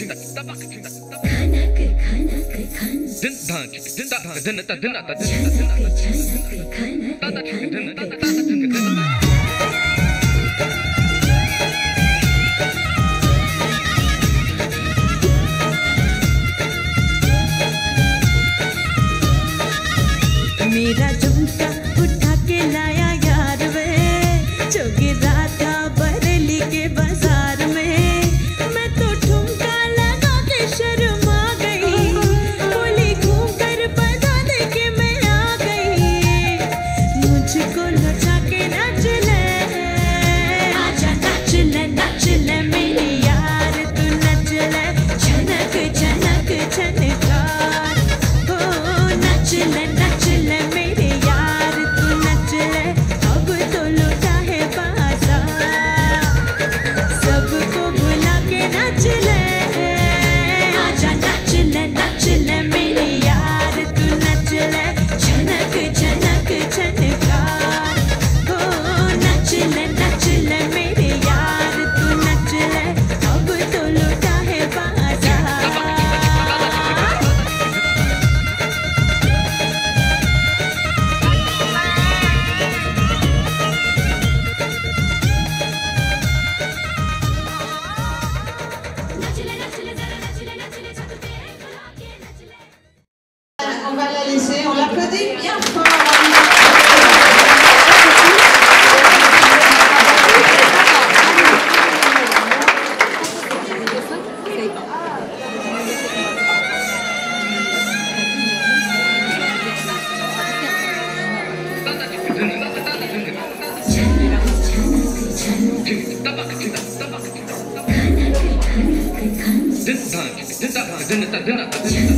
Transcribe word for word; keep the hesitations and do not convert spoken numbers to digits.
मेरा झुमका उठा के लाया यार वे, जो गिरा था बरेली के बाजार में। मैं तो ठुमका लगा के शर्मा गई, बोली घूम कर बता दे के मैं आ गई। मुझको लचा के नाच ले, आजा नाच ले नाच ले मेरी यार, तू नच ले झनक झनक झनकार। हो नच ले नच ले मेरे यार, तू नच ले अब तो लुटा है बाजार। सबको भुला के नच ले, आजा नच ले नच ले मेरे यार, तू नच ले झनक झनक झनकार। हो नच ले नच ले मेरे यार, तू नच ले अब तो लुटा है बाजार। On va la laisser, on l'applaudit bien fort. Dun dun dun dun dun dun dun dun.